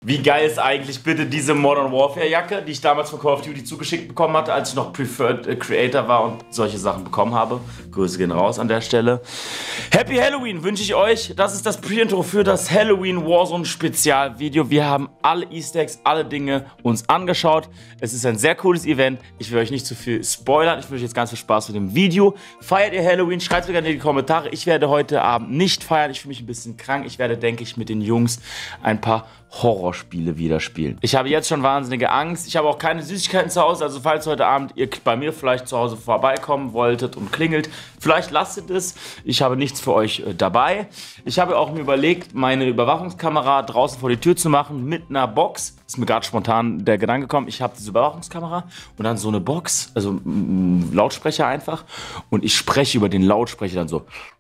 Wie geil ist eigentlich bitte diese Modern Warfare Jacke, die ich damals von Call of Duty zugeschickt bekommen hatte, als ich noch Preferred Creator war und solche Sachen bekommen habe. Grüße gehen raus an der Stelle. Happy Halloween wünsche ich euch. Das ist das Pre-Intro für das Halloween Warzone Spezialvideo. Wir haben alle Easter Eggs, alle Dinge uns angeschaut. Es ist ein sehr cooles Event. Ich will euch nicht zu viel spoilern. Ich wünsche euch jetzt ganz viel Spaß mit dem Video. Feiert ihr Halloween? Schreibt es mir gerne in die Kommentare. Ich werde heute Abend nicht feiern. Ich fühle mich ein bisschen krank. Ich werde, denke ich, mit den Jungs ein paar Horrorspiele wieder spielen. Ich habe jetzt schon wahnsinnige Angst. Ich habe auch keine Süßigkeiten zu Hause. Also falls heute Abend ihr bei mir vielleicht zu Hause vorbeikommen wolltet und klingelt, vielleicht lasst es. Ich habe nichts für euch dabei. Ich habe auch mir überlegt, meine Überwachungskamera draußen vor die Tür zu machen mit einer Box. Ist mir gerade spontan der Gedanke gekommen. Ich habe diese Überwachungskamera und dann so eine Box, also Lautsprecher einfach. Und ich spreche über den Lautsprecher dann so.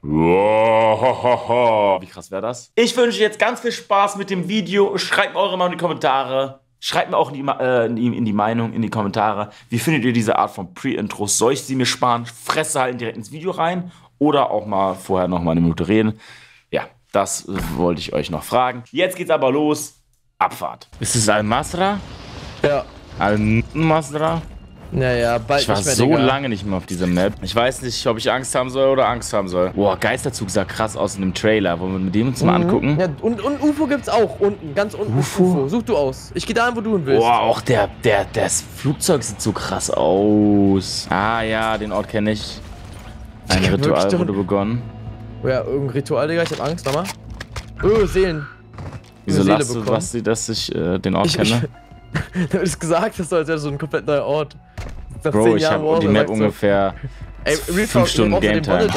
Wie krass wäre das? Ich wünsche jetzt ganz viel Spaß mit dem Video. Schreibt mir eure Meinung in die Kommentare. Schreibt mir auch in die Meinung in die Kommentare. Wie findet ihr diese Art von Pre-Intros? Soll ich sie mir sparen? Fresse halt direkt ins Video rein? Oder auch mal vorher noch mal eine Minute reden? Ja, das wollte ich euch noch fragen. Jetzt geht's aber los. Abfahrt. Ist es Al-Masra? Ja. Al-Masra? Naja, bald ich war nicht mehr, so Digga. lange nicht mehr auf dieser Map. Ich weiß nicht, ob ich Angst haben soll oder Angst haben soll. Boah, Geisterzug sah krass aus in dem Trailer. Wollen wir mit dem uns mal angucken? Ja, und UFO gibt's auch unten, ganz unten. UFO. Such du aus. Ich geh da hin, wo du hin willst. Boah, auch das Flugzeug sieht so krass aus. Ah ja, den Ort kenne ich. Ein Ritual wurde begonnen. Oh ja, irgendein Ritual, Digga. Ich hab Angst, nochmal. Seelen. Wieso lachst du, Basti, dass ich den Ort kenne? Du hast gesagt, das wäre so ein komplett neuer Ort. Nach Bro, 10 ich Jahren habe die Map ungefähr 5 Stunden Game Time.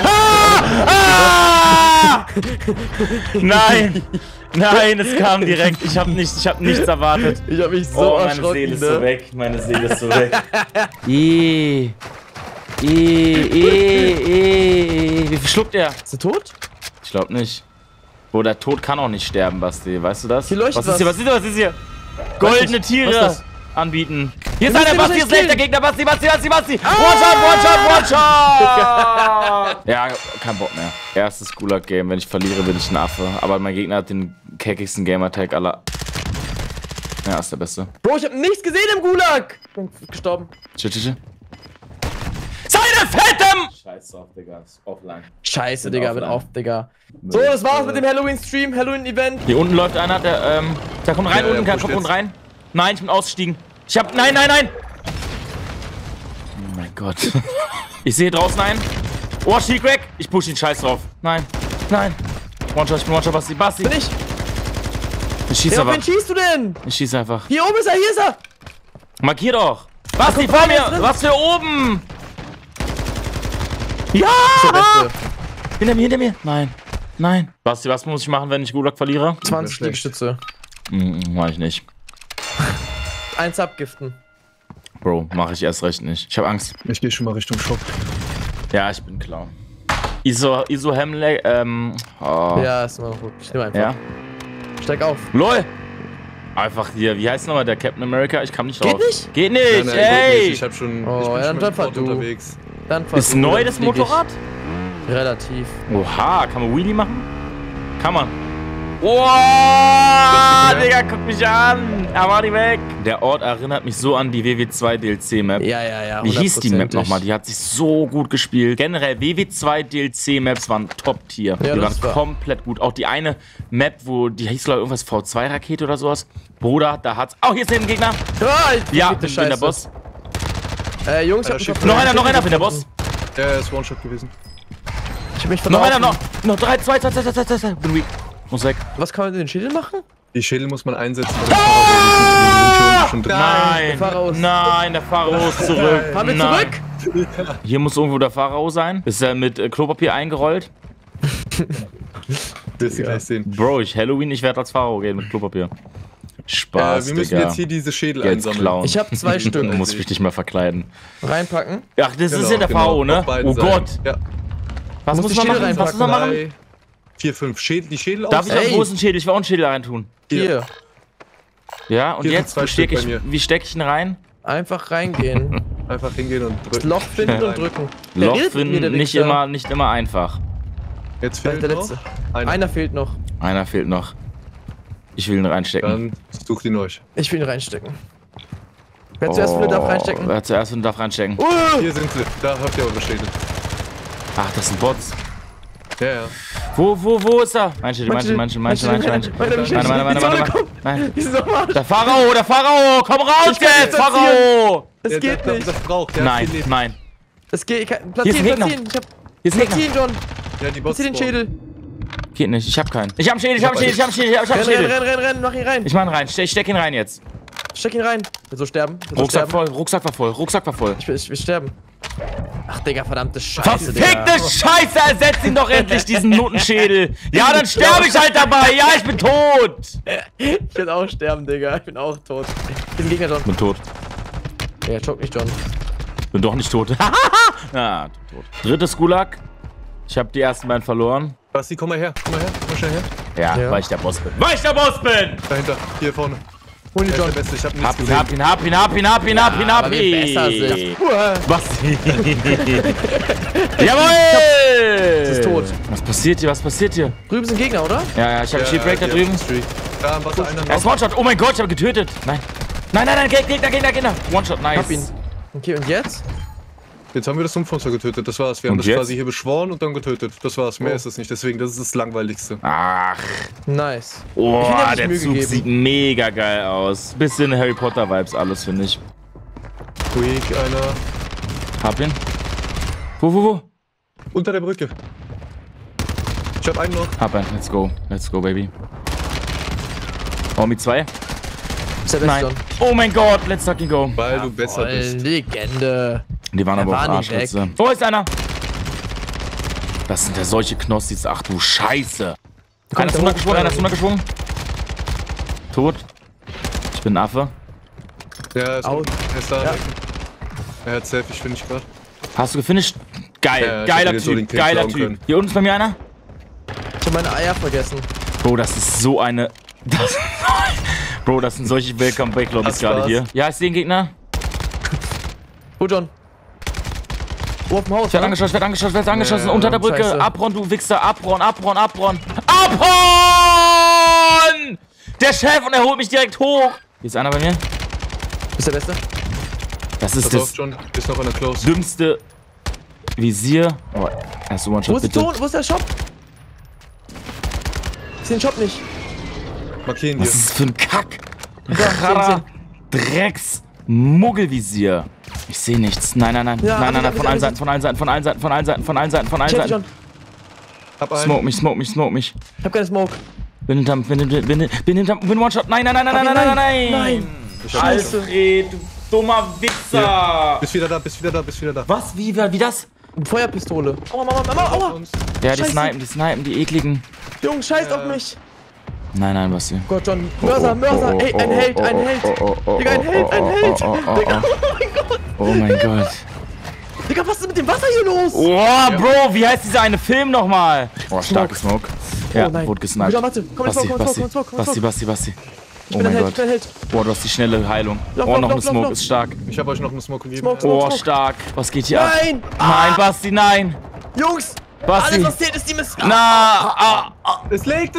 Nein! Nein, es kam direkt. Ich hab nichts erwartet. Ich hab mich so erschrocken. Meine Seele ist so weg. Meine Seele ist so weg. Wie viel schluckt er? Ist er tot? Ich glaube nicht. Bro, der Tod kann auch nicht sterben, Basti. Weißt du das? Hier leuchtet was. Was ist hier? Goldene Tiere anbieten. Hier ist einer, Basti, ist der Gegner. Basti. Watch out! Ja, kein Bock mehr. Erstes Gulag-Game. Wenn ich verliere, bin ich ein Affe. Aber mein Gegner hat den keckigsten Gamertag aller. Ja, ist der Beste. Bro, ich hab nichts gesehen im Gulag. Bin gestorben. Seine Fetten! Scheiße auf, Digga. Ist offline. Scheiße, Digga, bin auf, Digga. So, das war's mit dem Halloween-Stream, Halloween-Event. Hier unten läuft einer, der kommt rein, kommt unten rein. Nein, ich bin ausgestiegen. Nein! Oh mein Gott. Ich sehe draußen einen. Oh, Shield-Crack. Ich push den Scheiß drauf. Nein. One-Shot, Basti. Bin ich? Ich schieße einfach. Wen schießt du denn? Ich schieße einfach. Hier oben ist er, hier ist er. Markier doch. Basti, vor mir. Was für oben? Ja! Hinter mir. Nein. Basti, was muss ich machen, wenn ich Gulag verliere? 20 Liegestütze. Mach ich nicht. 1 abgiften. Bro, mache ich erst recht nicht. Ich habe Angst. Ich gehe schon mal Richtung Shop. Ja, ich bin Clown. ISO Hemley, Ja, ist mal gut. Ich nehme einfach. Ja. Steig auf. LOL! Einfach hier, wie heißt nochmal der Captain America? Ich kann nicht drauf. Geht nicht? Geht nicht, ey! Ich hab schon. Oh, ich bin ja, schon dann mit fahr dem Auto du. unterwegs. Dann Ist neu das Motorrad? Relativ. Oha, kann man Wheelie machen? Kann man. Oh, Digga, guck mich an! Er war die weg! Der Ort erinnert mich so an die WW2 DLC-Map. Ja. Wie hieß die Map nochmal? Die hat sich so gut gespielt. Generell, WW2 DLC-Maps waren Top-Tier. Ja, die waren komplett gut. Auch die eine Map, wo die hieß, glaube ich, irgendwas V2-Rakete oder sowas. Bruder, da hat's. Oh, hier ist ein Gegner! Ja, bin der Boss. Jungs, ich hab noch einer, bin der Boss. Der ist One-Shot gewesen. Ich hab mich verlaufen. Noch 3, 2. Bin weak. Muss weg. Was kann man mit den Schädeln machen? Die Schädel muss man einsetzen. Nein, der Pharao ist zurück. Fahren wir zurück? Hier muss irgendwo der Pharao sein. Ist er mit Klopapier eingerollt? Das ja. Gleich sehen. Bro, Halloween, ich werde als Pharao gehen mit Klopapier. Spaß, wir müssen jetzt hier diese Schädel einsammeln. Klauen. Ich habe 2 Stück. Du musst mich nicht mehr verkleiden. Reinpacken? Ach, das ist ja der Pharao, ne? Oh Gott. Ja. Was muss man machen? Was muss man machen? 3, 4, 5 Schädel. Die Schädel Darf ich einen großen Schädel? Ich will auch einen Schädel reintun. Hier. Ja, und hier jetzt, wie steck ich ihn rein? Einfach reingehen. Einfach hingehen und drücken. Loch finden und drücken. Loch finden, nicht immer einfach. Jetzt fehlt der noch letzte. Einer fehlt noch. Einer fehlt noch. Ich will ihn reinstecken. Dann sucht ihn euch. Ich will ihn reinstecken. Wer zuerst will, darf reinstecken. Wer zuerst will, darf reinstecken. Hier sind sie. Da habt ihr eure Schädel. Ach, das sind Bots. Ja, ja. Wo ist er? Mein Schädel. Nein. Die sind doch am Arsch. Der Pharao, komm raus Ich kann jetzt, nicht platzieren. Pharao! Es geht nicht. Das braucht. Der hat viel Leben. Nein. Es geht. Hier ist ein Platzieren. Gegner. Ich hab. Hier ist ein Gegner. Platzieren, John. Ja, die Bots Platzier den Schädel. Geht nicht, ich hab keinen. Ich hab einen Schädel. Renn, mach ihn rein. Ich mach ihn rein, ich steck ihn rein jetzt. Steck ihn rein. Wird so sterben. Rucksack war voll. Ich will sterben. Ach, Digga, verdammte Scheiße, Verfickte Scheiße, ersetz ihn doch endlich, diesen Notenschädel. Ja, dann sterbe ich halt dabei. Ja, ich bin tot. Ich will auch sterben, Digga. Ich bin auch tot. Hier ist ein Gegner, John. Bin tot. Ja, choke nicht, John. Bin doch nicht tot. Ah, tot. Drittes Gulag. Ich hab die ersten beiden verloren. Basti, komm mal her. Komm schnell her. Ja, weil ich der Boss bin. Dahinter. Hier vorne. Hol ihn, Der ist John. der Beste. Ich hab nichts Hab ihn. Aber wir besser sind. Was? Jawohl! Das ist tot. Was passiert hier? Drüben sind Gegner, oder? Ja, ich hab Shipwreck da drüben. Da am Wasser einer Er ist One-Shot. Oh mein Gott, ich habe getötet. Nein, Gegner. One-Shot, nice. Hab ihn. Okay, und jetzt? Jetzt haben wir das Sumpfmonster getötet. Das war's. Wir haben Und das jetzt? quasi hier beschworen und dann getötet. Das war's. Mehr ist es nicht. Deswegen, das ist das Langweiligste. Ach, Nice. oh, Ich find, er hat sich der Mühe Zug gegeben. sieht mega geil aus. Bisschen Harry Potter Vibes alles, finde ich. Quick, einer. Hab ihn. Wo? Unter der Brücke. Ich hab einen noch. Hab ihn. Let's go, baby. Oh, mit 2? Ist der Beste, Nein. John. Oh mein Gott, let's fucking go. Weil du besser Voll bist. Legende. Die waren aber war auf nicht Arschritze. Oh, ist einer. Das sind ja solche Knossis. Ach du Scheiße. Einer ist runtergeschwungen. Tot. Ich bin ein Affe. Ja, ist Out. Er ist da. Ja. Er hat Selfie, finde ich gerade. Hast du gefinished? Geil. Ja, ich Geiler hätte dir so den Typ. Kill Geiler klauen Typ. können. Hier unten ist bei mir einer. Ich hab meine Eier vergessen. Bro, das ist so eine... Bro, das sind solche Welcome-Back-Lobbys Das gerade war's. hier. Ja, ich sehe den Gegner. Wo, John? Wo auf dem Haus, Ich werd angeschossen. Ja, Unter der Brücke. scheiße. Abron, du Wichser. Abron! Der Chef und er holt mich direkt hoch. Hier ist einer bei mir. Ist der Beste? Das ist Pass auf, das John. Ist noch einer close. dümmste Visier. Oh, erst Wo One-Shot, ist, bitte. Wo ist der Shop? Ich sehe den Shop nicht. Markieren Was hier. ist das für ein Kack? Ja, Drecks Muggelvisier. Ich sehe nichts. Nein. Ja, Nein. hab Von ich- allen Seiten. Check, John. Hab einen. Smoke mich. Ich hab keine Smoke. Bin hinterm, bin One-Shot. Nein. Nein. Scheiße. Alfred, du dummer Wichser. Bist wieder da. Was? Wie das? Feuerpistole. Aua. Uns. Ja, die Scheiße. snipen, die ekligen. Jungs, scheißt auf mich. Nein, Basti. Gott, John. Mörser. Ey, ein Held. Digga, ein Held. Digga, Oh mein Gott. Digga, was ist mit dem Wasser hier los? Oh, Bro, wie heißt dieser eine Film nochmal? Oh, starke Smoke. Ja, nein. wurde gesniped. John, warte. Komm in Smoke. Basti. Ich Oh bin ein mein Held. Gott. Boah, du hast die schnelle Heilung. Lauf, Oh, lauf, noch eine lauf, Smoke, lauf. ist stark. Ich hab euch noch eine Smoke gegeben. Smoke. Oh, stark. Was geht hier ab? Nein. Nein, Basti, nein. Jungs. Basti. Alles, was zählt, ist die Mission. Na, Es legt.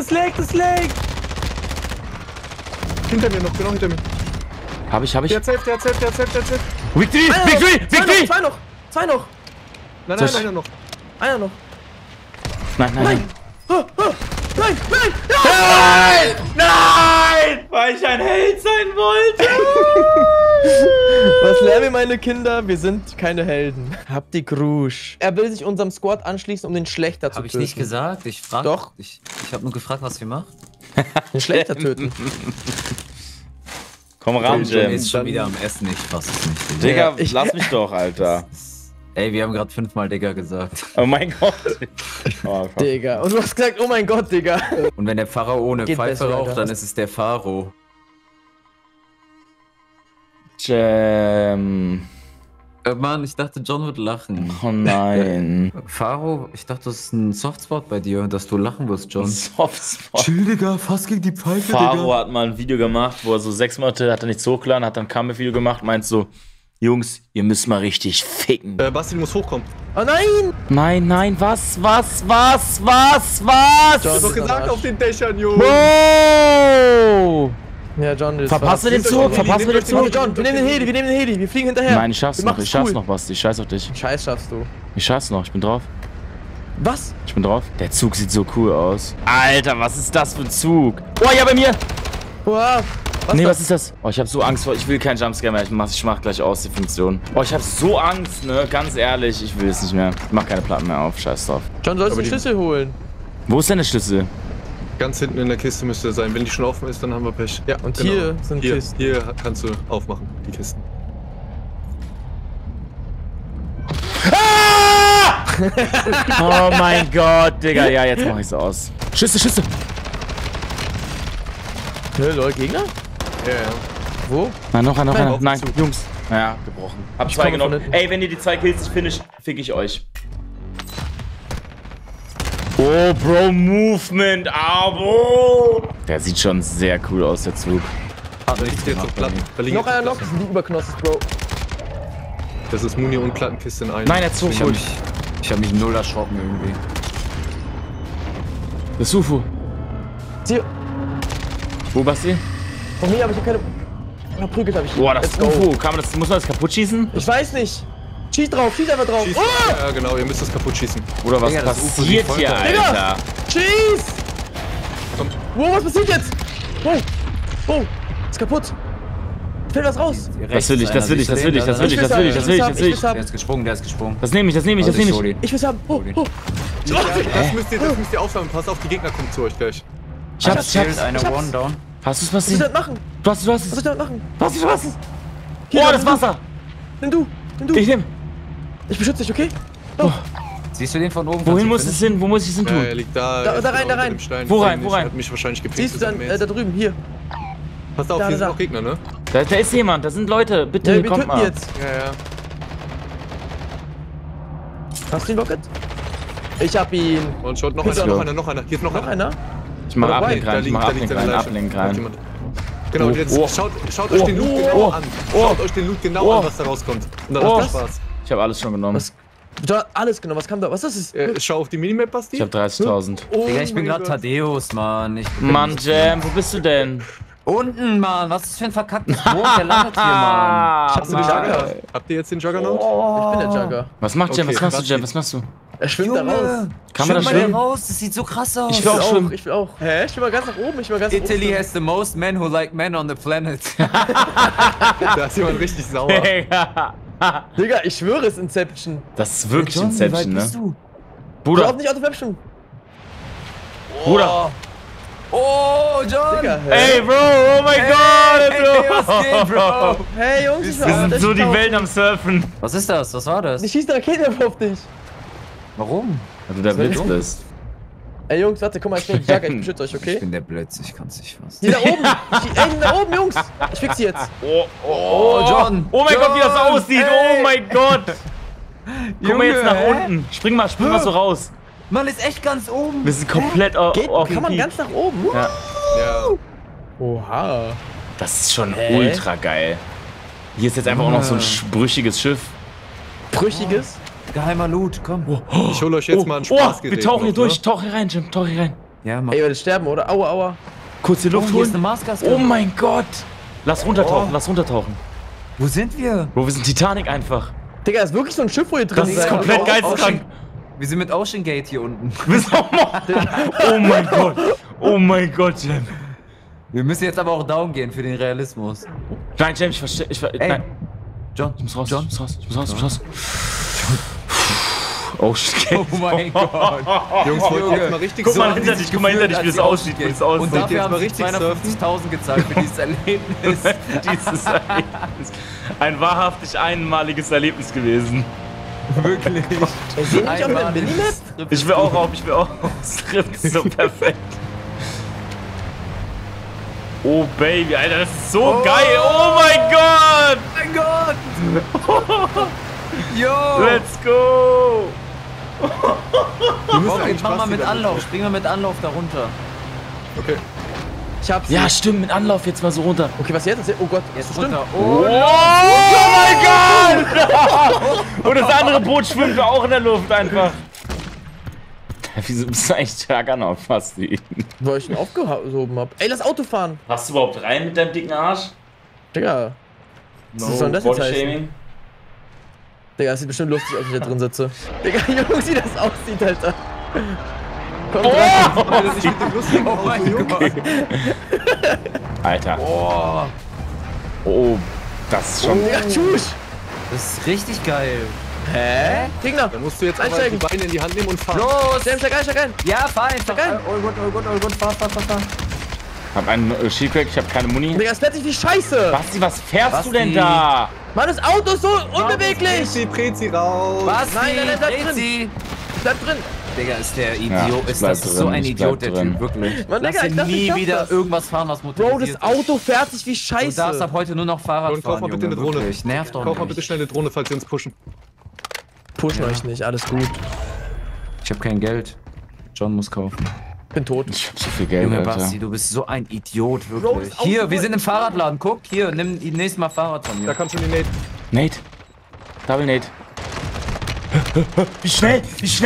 Hinter mir noch, genau hinter mir. Hab ich. Der hat safe. Victory! Zwei noch. Nein, Soll ich- einer noch. Einer noch. Nein. Nein. Nein! Weil ich ein Held sein wollte. Was lernen wir, meine Kinder? Wir sind keine Helden. Habt die Grusch. Er will sich unserem Squad anschließen, um den Schlechter zu Hab ich töten. nicht gesagt. Ich frag. Doch. Ich hab nur gefragt, was wir machen. Den Schlechter töten. Komm ran, Der Jim. ist schon wieder am Essen. Ich fass es nicht. Digga, Ich- lass mich doch, Alter. Ey, wir haben gerade 5-mal Digga gesagt. Oh mein Gott. Oh, fuck. Digga. Und du hast gesagt, oh mein Gott, Digga. Und wenn der Pharao ohne Geht Pfeife besser, raucht, Alter. dann ist es der Pharaoh. Jam. Mann, ich dachte, John wird lachen. Oh nein. Pharaoh, ich dachte, das ist ein Softspot bei dir, dass du lachen wirst, John. Softspot. Chill, Digga, fast gegen die Pfeife, Faro hat mal ein Video gemacht, wo er so 6 Monate hat er nichts hochgeladen, hat dann ein Video gemacht, meint so, Jungs, ihr müsst mal richtig ficken. Basti, du musst hochkommen. Oh nein! Nein, nein, was? John, Ich hab doch ist gesagt, am auf den Dächern, Junge. Wow! Ja, John, das Verpasst du den Zug? Zug? Verpasst du den Warte, Zug? John, wir nehmen den Heli, wir fliegen hinterher. Nein, ich schaff's Wir noch, machen's ich schaff's cool. noch, Basti. Ich scheiß auf dich. Scheiß schaffst du. Ich schaff's noch, ich bin drauf. Was? Ich bin drauf. Der Zug sieht so cool aus. Alter, was ist das für ein Zug? Oh, ja, bei mir! Wow. Nee, was ist das? Oh, ich hab so Angst vor. Ich will keinen Jumpscare mehr. Ich mach gleich aus, die Funktion. Oh, ich hab so Angst, ne? Ganz ehrlich, ich will es nicht mehr. Ich mach keine Platten mehr auf. Scheiß drauf. John, sollst du Aber den die- Schlüssel holen? Wo ist denn der Schlüssel? Ganz hinten in der Kiste müsste er sein. Wenn die schon offen ist, dann haben wir Pech. Ja, Und hier sind Kisten. Hier kannst du aufmachen, die Kisten. Oh mein Gott, Digga. Ja, jetzt mach ich's aus. Schüsse, Schüsse. Lol, Gegner? Ja, ja. Wo? Nein, noch einer, noch Nein, einer. auf Nein, den Zug. Jungs. Naja, gebrochen. Hab Ich zwei komme von genommen. hinten. Ey, wenn ihr die 2 Kills nicht finisht, fick ich euch. Oh, Bro, Movement, Abo. Der sieht schon sehr cool aus, der Zug. Da liegt jetzt noch Platten. Da liegen Noch jetzt einer noch, das sind die Überknosses, Bro. Das ist Muni und Plattenkiste in einem. Nein, der Zug holt. Ich hab mich null erschrocken irgendwie. Das UFO. Hier, Wo, Basti? von mir habe ich keine... Verprügelt habe ich. Boah, das Let's go. UFO. Muss man das kaputt schießen? Ich weiß nicht. Schieß drauf, schieß einfach drauf. Schießt, Oh! ja, genau, ihr müsst das kaputt schießen. Oder was Digga, das UFO passiert sieht hier, voll geil. Alter? Schieß! Komm. Wow, was passiert jetzt? Wow, wow, ist kaputt. Fällt was raus. Das will ich, das will ich, das will ich, das will ich, das will ich, das will ich, das will ich. Der ist gesprungen, der ist gesprungen. Das nehme ich, das nehme ich, das nehme ich. Ich will's haben. Oh, oh. Ja, das müsst ihr aufsammeln. Passt auf, die Gegner kommen zu euch gleich. Ich hab's. Eine ich hab's. One down. Hast du's, Was soll Basti? ich damit machen? Du hast Was es. soll ich damit machen? Basti, du hast es. Hier, Oh, nimm das du. Wasser. Nimm du, nimm du. Ich nehm. Ich beschütze dich, okay? Siehst du den von oben? Wohin muss es hin? Wo muss ich es hin Ja, er tun? liegt da. Da er ist rein, genau da unter rein. dem Stein. Wo rein, Deswegen wo rein? Hat mich wahrscheinlich gepinkt. Siehst du dann da drüben, hier. Passt auf, da, hier da. sind auch Gegner, ne? Da ist jemand, da sind Leute. Bitte, Ja, wir kommt töten mal. jetzt. Ja, ja. Hast du ihn, Rocket? Ich hab ihn. Und schaut noch Let's einer, go. noch einer, noch einer. Hier ist noch Noch einer. einer? Ich mach Oder Ablink Da rein, ich liegt- mach da liegt Ablink seine rein, Leiche. Ablink Hat rein. jemand- Genau, Oh, und jetzt oh. schaut euch den Loot genau oh, an. oh. Schaut euch den Loot genau Oh. an, was da rauskommt. Und dann Oh. habt ihr Spaß. Ich habe alles schon genommen. Was? Du hast alles genommen, was kam da? Was ist das? Schau auf die Minimap, Basti. Ich habe 30.000. Oh Digga, ich bin mein gerade Gott. Thaddeus, Mann. Ich bin Mann, Jam, wo bist du denn? unten, Mann. Was ist das für ein verkacktes Boot? Der landet hier, Mann. Hast du den Jugger? Habt ihr jetzt den Juggernaut? Ich bin der Jugger. Was macht Jam? Okay, Was machst du, Basti. Jam? Was machst du? Er schwimmt da raus. Kann man da Schwimm mal hier schwimmen? raus, das sieht so krass aus. Ich will auch schwimmen. Ich will auch. Hä? Ich will mal ganz nach oben. Ich will mal ganz nach Italy oben. has the most men who like men on the planet. Da ist jemand richtig sauer. Digga. Digga, ich schwöre, es ist Inception. Das ist wirklich John, wie weit Inception, bist ne? du? Glaub Bruder, nicht Autopeption. Bruder. Oh, John! Digga, hä? Ey, Bro, oh mein Gott, Hey, was geht, Bro? Hey, Jungs, ich will Wir auch sind so die tauchen. Welt am Surfen. Was ist das? Was war das? Ich schieße eine Rakete auf dich. Warum? Weil du der Blitz bist. Ey, Jungs, warte, guck mal, ich bin der Jugger, ich beschütze euch, Ich okay? bin der Blitz, ich kann's nicht fassen. Die da oben. Ey, die da oben, Jungs. Ich fix sie jetzt. Oh, John! Oh mein Gott, wie das John, aussieht. ey. Oh mein Gott. Guck mal jetzt nach hä? unten. Spring mal so raus. Mann, ist echt ganz oben. Wir sind komplett auf Kann man Peak. ganz nach oben? Ja. Ja. Oha. Das ist schon Hä? ultra geil. Hier ist jetzt einfach auch noch so ein brüchiges Schiff. Brüchiges. Geheimer Loot, komm. Ich hole euch jetzt mal ein Spaßgerät. wir tauchen hier noch, durch. Ne? Tauch hier rein, Jim. Tauch hier rein. Ja, mach. Ey, ihr werdet sterben, oder? Aua, aua. Kurz die Luft hier ist eine holen. Marsgas. Oh mein Gott. Lass runtertauchen, lass runtertauchen. Wo sind wir? Bro, wir sind Titanic einfach. Digga, ist wirklich so ein Schiff, wo ihr drin Das ist seid. komplett Oh, geisteskrank. Wir sind mit Ocean Gate hier unten. Oh mein Gott. Oh mein Gott, Jim. Wir müssen jetzt aber auch down gehen für den Realismus. Nein, Jim, nein. John, Ich muss raus, John. ich muss raus. Oh shit. Oh mein Gott. Jungs, wollt ihr jetzt mal richtig Guck mal surfen? hinter dich, wie das aussieht, wie das Und aussieht. dafür jetzt haben mal sie richtig 250.000 gezahlt für dieses Erlebnis. Dieses Erlebnis. Ein wahrhaftig einmaliges Erlebnis gewesen. Wirklich. Ey, sehen nicht auf der Einmal Minimap? Strip Ich will auch auf, Strip ist so perfekt. Oh Baby, Alter, das ist so geil. Oh mein Gott. Mein Gott! Yo! Let's go. Wir müssen Okay, eigentlich mach mal Basti mit damit- Anlauf, spring mal mit Anlauf da runter. Okay. Ich hab's. Ja, stimmt, mit Anlauf jetzt mal so runter. Okay, was jetzt? Oh Gott, jetzt stimmt. Oh mein Gott! Und das andere Boot schwimmt auch in der Luft einfach. Wieso bist du eigentlich stärker noch fast wie ihn? Weil ich ihn aufgehoben hab. Ey, lass Auto fahren. Passt du überhaupt rein mit deinem dicken Arsch? Digga. No, Was soll denn das jetzt heißen? Bodyshaming? Digga, es sieht bestimmt lustig aus, wenn ich da drin sitze. Digga, Jungs, wie das aussieht, Alter. Komm rein. Alter. Oh, das ist schon... Digga, tschüss. Das ist richtig geil. Hä? Gegner. Dann musst du jetzt aber Einsteigen. die Beine in die Hand nehmen und fahren. Los! Steig rein. Ja, fahr einfach. Steig ein. Oh Gott, fahr. Hab einen Shieldcrack, ich hab keine Muni. Digga, es fährt sich wie Scheiße. Basti, was fährst Basti. du denn da? Mann, das Auto ist so unbeweglich. Prezi raus. Was? Nein, bleib drin. Rezi. Bleib drin. Digga, ist der Ja, Idiot. ich Ist bleib das drin, so ein ich bleib Idiot, der drin. Typ, wirklich. Mann, Digga, Lass ich ihn dachte, ich nie schaff wieder das. irgendwas fahren, was Bro, motorisiert das ist. Auto fährt sich wie Scheiße. Du darfst ab heute nur noch Fahrrad John, fahren, kauf mal bitte Junge, eine Drohne. wirklich. Nervt doch Kauf mal nicht. bitte schnell eine Drohne, falls sie uns pushen. Pushen euch nicht, alles gut. Ich hab kein Geld. John muss kaufen. Bin tot. Ich hab so viel Geld, Junge Alter. Basti, du bist so ein Idiot, Bro, wirklich. das Auto Hier, wir war- sind im Fahrradladen. Guck, hier, nimm nächstes Mal Fahrrad von Da mir. kann schon die Nate. Nate. Double Nate. Wie schnell?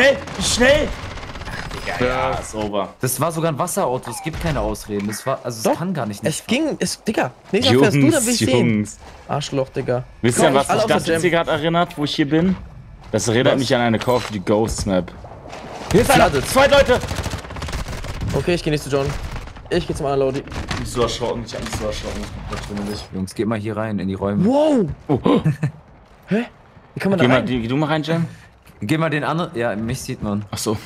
Ja, ist over. Das war sogar ein Wasserauto, es gibt keine Ausreden. Das war, also es Doch, kann gar nicht Es ging, Digga. Nächstes Mal fährst du, dann will ich sehen. Arschloch, Digga. Wisst ihr, an was alle mich auf der das jetzt Jam. hier gerade erinnert, wo ich hier bin? Das erinnert Was? mich an eine Call of Duty Ghosts Map. Hier ist einer! Flooded. Zwei Leute! Okay, ich geh nicht zu John. Ich geh zum Unloadie. Nicht so erschrocken, nicht so erschrocken. Jungs, geht mal hier rein in die Räume. Wow! Hä? Wie kann man da rein? Geh du mal rein, Jam. Geh mal den anderen. Ja, mich sieht man. Achso.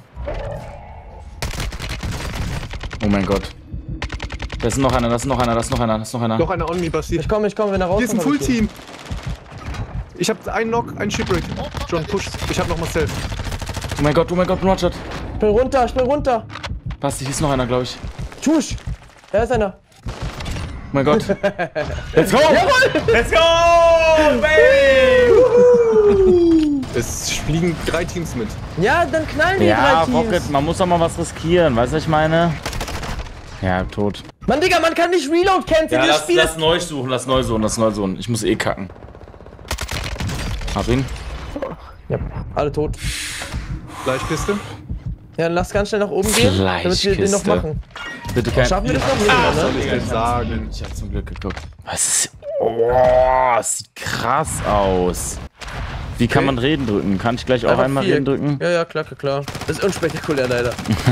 Oh mein Gott. Da ist noch einer. Noch einer on me, Basti. Ich komm, wenn er rauskommt. Hier ist ein Full-Team. Ich hab einen Knock, einen Shipwreck. John, push. Ich hab noch mal Self. Oh mein Gott, One-Shot. Spring runter. Basti, hier ist noch einer, glaube ich. Tusch! Da ist einer. Oh mein Gott. Let's go! Let's go, baby! Es fliegen 3 Teams mit. Ja, dann knallen die Ja, drei Teams. Rocket, man muss doch mal was riskieren. Weißt du, was ich meine? Ja, tot. Mann, Digga, man kann nicht Reload canceln. Dieses Spiel ist... neu suchen. Ich muss eh kacken. Hab ihn. Ja, alle tot. Fleischkiste. Ja, dann lass ganz schnell nach oben gehen, damit wir den noch Fleischkiste. machen. Bitte kein... Schaffen wir das noch? Was Nee, soll ne? ich denn sagen? Ich hab zum Glück geguckt. Was ist... Oh, das sieht krass aus. Wie kann man reden drücken? Kann ich gleich auch Einfach einmal viel. reden drücken? Ja, klar. Das ist unspektakulär, leider.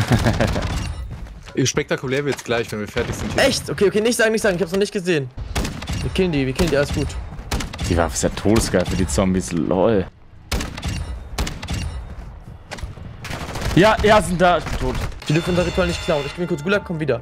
Spektakulär wird's gleich, wenn wir fertig sind. Hier. Echt? Okay, nicht sagen. Ich hab's noch nicht gesehen. Wir killen die, alles gut. Die Waffe ist ja todesgeil für die Zombies, lol. Ja, sind da. Ich bin tot. Die dürfen unser Ritual nicht klauen. Ich bin kurz Gulag, komm wieder.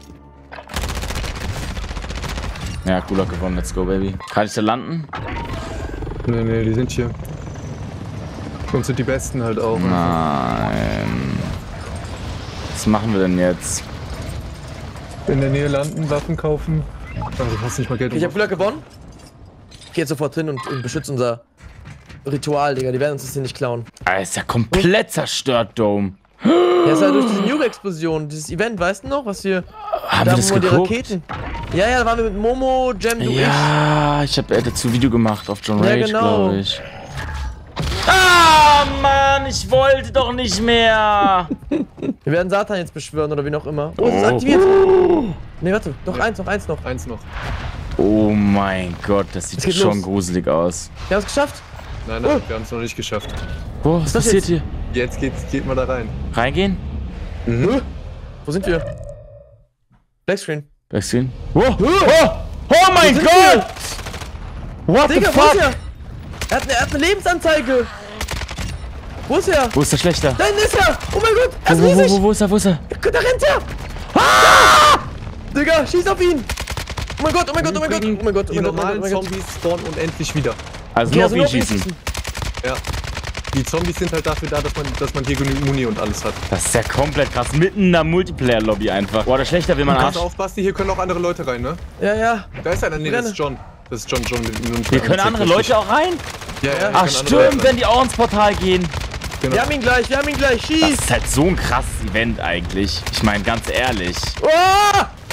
Ja, Gulag gewonnen, let's go, baby. Kann ich da landen? Nee, die sind hier. Und sind die Besten halt auch. Nein. Was machen wir denn jetzt? In der Nähe landen, Waffen kaufen. Aber du hast nicht mal Geld. Ich hab Gulag gewonnen. Ich geh jetzt sofort hin und beschütze unser Ritual, Digga. Die werden uns das hier nicht klauen. Ah, ist ja komplett zerstört, Dome. Ja, ist halt durch diese Nuke-Explosion, dieses Event, weißt du noch, was wir... Haben da wir das wo die geguckt? Raketen... Ja, da waren wir mit Momo, Jam, du, Ja, ich habe dazu ein Video gemacht auf John Ja, Rage, genau. glaube ich. Ah, Mann, ich wollte doch nicht mehr. ich. Wir werden Satan jetzt beschwören oder wie noch immer. Oh, es ist Oh. aktiviert. Nee, warte, noch eins noch. Eins noch. Oh mein Gott, das sieht Es geht schon los. gruselig aus. Wir haben es geschafft. Nein, wir haben es noch nicht geschafft. Boah, was das passiert jetzt? hier? Jetzt geht mal da rein. Reingehen? Wo sind wir? Blackscreen. Backscreen? Oh mein sind Gott! What the Digga, wo ist fuck? er? Er hat eine Lebensanzeige. Wo ist er? Wo ist der Schlechter? Da hinten ist er. Oh mein Gott, er ist riesig. Wo ist er? Da rennt er. Ah! Digga, schieß auf ihn. Oh mein Gott. Die normalen Zombies spawnen unendlich wieder. Also Okay, nur also auf nur ihn auf ihn schießen. schießen. Ja. Die Zombies sind halt dafür da, dass man hier genügend Muni und alles hat. Das ist ja komplett krass. Mitten in der Multiplayer-Lobby einfach. Boah, der Schlechter will man Pass Arsch. auf, Basti, hier können auch andere Leute rein, ne? Ja. Da ist einer, nee, das ist John. Das ist John. Hier können andere Leute auch rein? Ja, hier Ach können andere Leute stimmt, wenn die auch ins Portal gehen. Genau. Wir haben ihn gleich. Das Schieß. ist halt so ein krasses Event eigentlich. Ich meine, ganz ehrlich. Oh!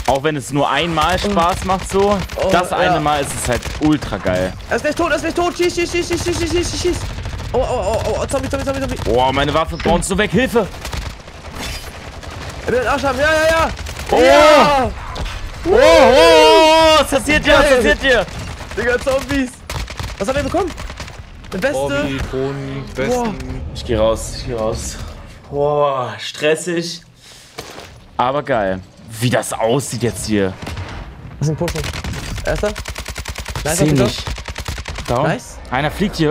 Auch wenn es nur einmal Spaß macht so, das eine Mal ist es halt ultra geil. Er ist gleich tot, schieß. Oh, Zombie. Boah, meine Waffe bounce nur weg, Hilfe! Er will den Arsch haben, ja. Oh! Ja! Was passiert hier? Digga, Zombies. Was haben wir bekommen? Eine Weste. Bobby, Toni, Westen. Ich geh raus. Boah, stressig. Aber geil. Wie das aussieht jetzt hier. Was ist ein Pushen? Erster? Seh nicht. Down. Nice. Einer fliegt hier.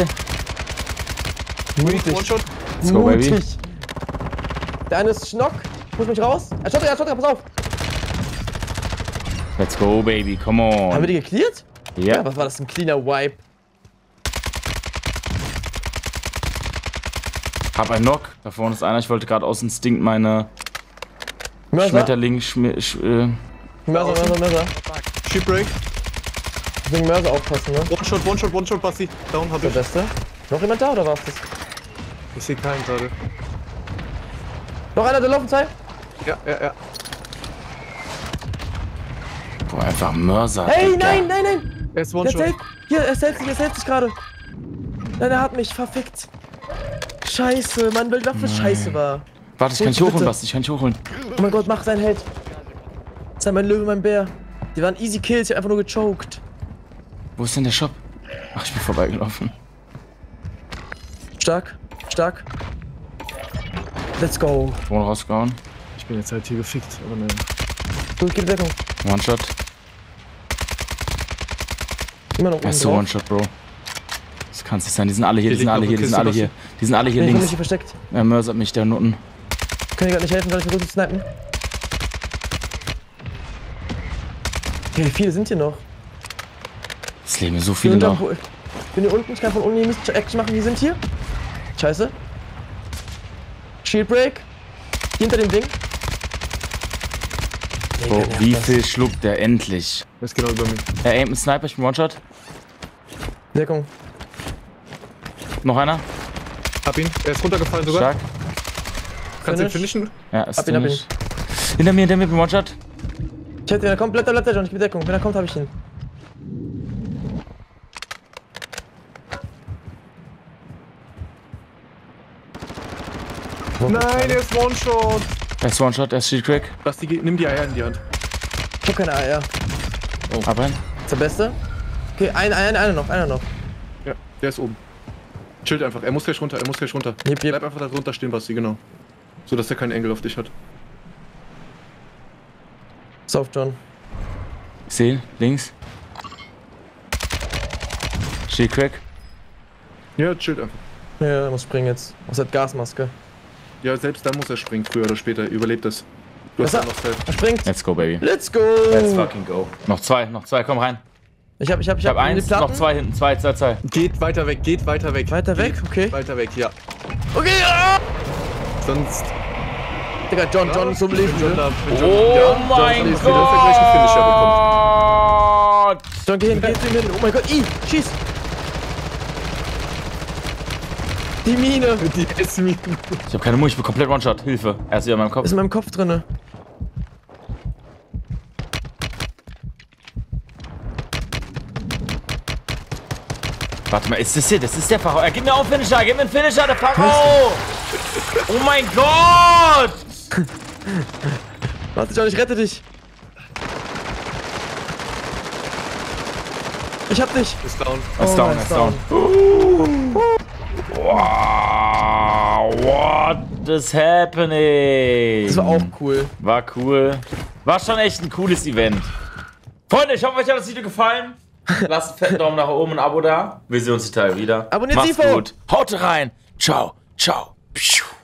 Mutig. One-Shot. Let's go, baby. Mutig. Der eine ist Schnock. Push mich raus. Er schaut, pass auf. Let's go, baby. Come on. Haben wir die geklärt? Ja. Ja, was war das? Ein cleaner Wipe. Hab einen Knock. Da vorne ist einer. Ich wollte gerade aus Instinkt meine Mörser. Schmetterling... Mörser. Shipbreak. Wegen Mörser aufpassen, ne? One-Shot, Bassi. Down, hab Der ich. Beste. Noch jemand da oder war's das? Ich seh keinen gerade. Noch einer, der laufen zwei? Ja. Boah, einfach Mörser. Hey, Digga. nein! Er ist Der One-Shot. hält. Hier, er hält sich gerade. Nein, er hat mich verfickt. Scheiße, Mann, weil Waffe scheiße war. Warte, ich kann dich Bitte. hochholen, Basti. Ich kann dich hochholen. Oh mein Gott, mach seinen Held. Sei mein Löwe, mein Bär. Die waren easy Kills, ich hab einfach nur gechoked. Wo ist denn der Shop? Ach, ich bin vorbeigelaufen. Stark. Let's go. Drohne rausgehauen. Ich bin jetzt halt hier gefickt, aber nein. Gut, gib Deckung. One-Shot. Immer noch oben Er ist so drauf. One-Shot, Bro. Das kann's nicht sein. Die sind alle hier, Hier die sind liegt alle noch hier, eine die sind alle Kiste, hier. Die sind alle hier Ich hab mich links. hier versteckt. Er mörsert mich, der unten. Kann ich gerade nicht helfen, weil ich versuche zu snipen. Okay, wie viele sind hier noch? Es leben so Ich viele noch. bin hier unten, ich kann von unten hier Action machen. Die sind hier. Scheiße. Shield Break. Hinter dem Ding. Bro, wie viel schluckt der endlich? Er ist genau über mir. Er aimt einen Sniper, ich bin One-Shot. Deckung. Noch einer. Hab ihn. Er ist runtergefallen sogar. Stark. Kannst du ihn Finish. finishen? Ja, ist Hab ihn. finish. Hinter mir, bin One-Shot. Ich hätte, wenn er kommt, bleibt John, ich gebe Deckung. Wenn er kommt, habe ich ihn. Nein, er ist One-Shot. Er ist One-Shot, er ist Shield Crack. Basti, nimm die Eier in die Hand. Ich hab keine AR. Aber ein. Ist der Beste? Okay, einer noch. Ja, der ist oben. Chillt einfach, er muss gleich runter. Jep. Bleib einfach da drunter stehen, Basti, genau. So, dass er keinen Engel auf dich hat. Soft, John. Ich sehe, links. Shield Crack. Ja, chillt einfach. Ja, er muss springen jetzt. Aus der Gasmaske. Ja, selbst dann muss er springen, früher oder später. Überlebt das. Du hast Was ja noch Zeit. Er springt. Let's go, baby. Let's go. Let's fucking go. Noch zwei, Oh. komm rein. Ich hab Ich hab eins, die Platten. noch zwei hinten, zwei. Geht weiter weg. Weiter weg, okay. Weiter weg, ja. Okay, ah! Sonst. Digga, John ist so beliebt. Oh mein Gott! John, geh hin. Oh mein Gott, schieß. Die Mine. Die S-Mine. Ich hab keine Mutter, ich bin komplett One-Shot. Hilfe. Er ist wieder in meinem Kopf. Ist in meinem Kopf drinne. Warte mal, ist das hier? Das ist der Pharao. Gib mir auch einen Finisher, der Pharao! Oh mein Gott! Warte, John, ich rette dich. Ich hab dich. Ist down. Er ist down, er ist down. Wow, what is happening? Das war auch cool. War cool. War schon echt ein cooles Event. Freunde, ich hoffe, euch hat das Video gefallen. Lasst einen fetten Daumen nach oben und ein Abo da. Wir sehen uns die Tage wieder. Abonniert Macht's Sifo. gut. Haut rein. Ciao, ciao. Pschuh.